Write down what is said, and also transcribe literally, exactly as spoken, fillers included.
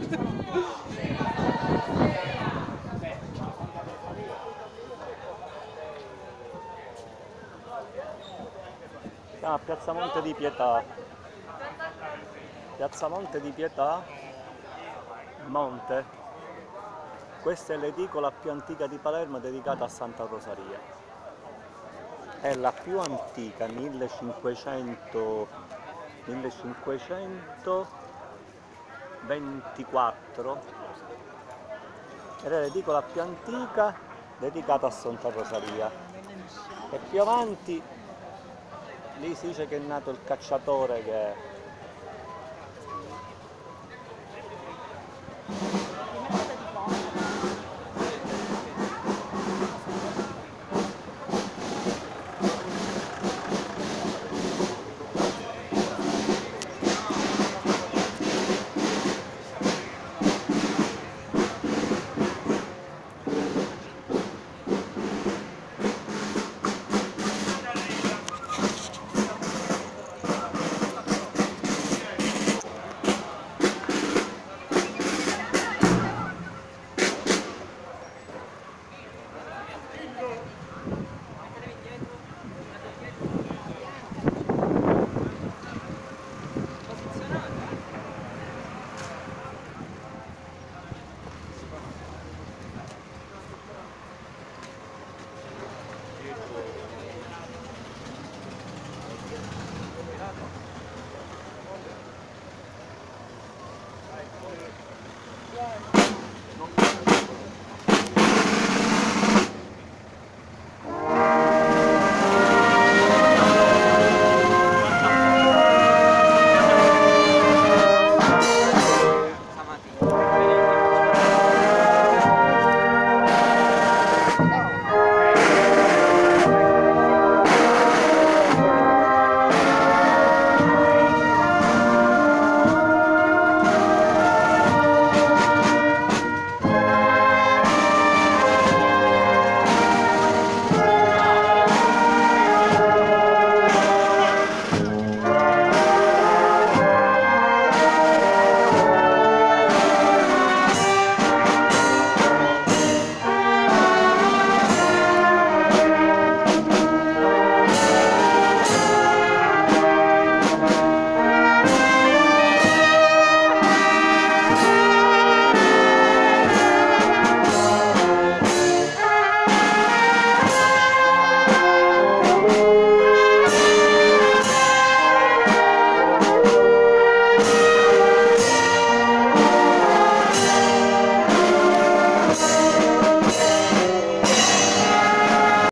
Ah, Piazza Monte di Pietà. Piazza Monte di Pietà. Monte. Questa è l'edicola più antica di Palermo dedicata a Santa Rosaria. È la più antica, millecinquecento, millecinquecentoventiquattro, ed è l'edicola più antica dedicata a Santa Rosaria. E più avanti lì si dice che è nato il cacciatore che